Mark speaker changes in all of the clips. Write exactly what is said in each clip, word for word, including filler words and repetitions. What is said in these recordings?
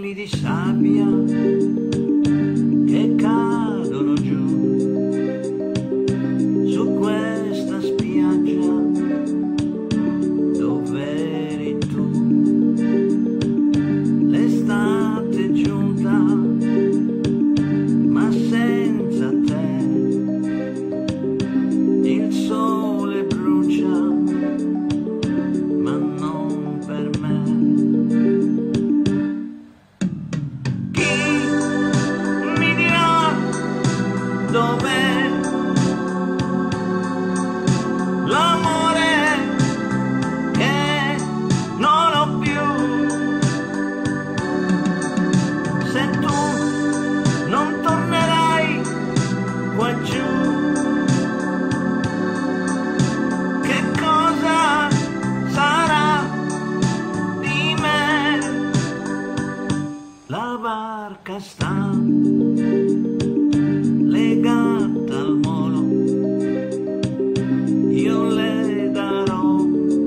Speaker 1: fili di sabbia che cadono giù su questa spiaggia dove eri tu. L'estate è giunta ma senza te, il sole brucia ma non per me. Dov'è l'amore che non ho più? Se tu non tornerai qua giù, che cosa sarà di me? La barca sta legata al molo, io le darò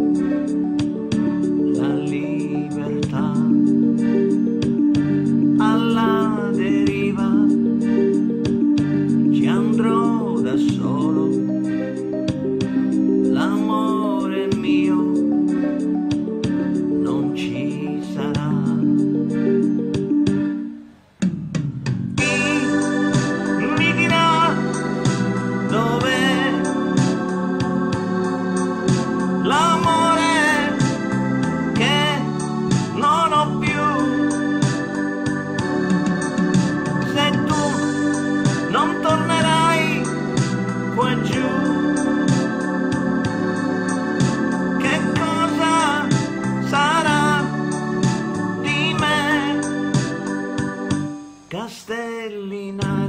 Speaker 1: la libertà. Alla deriva ci andrò da solo, l'amore mio non ci sarà. Dov'è l'amore che non ho più? Se tu non tornerai qua giù, che cosa sarà di me? Castellina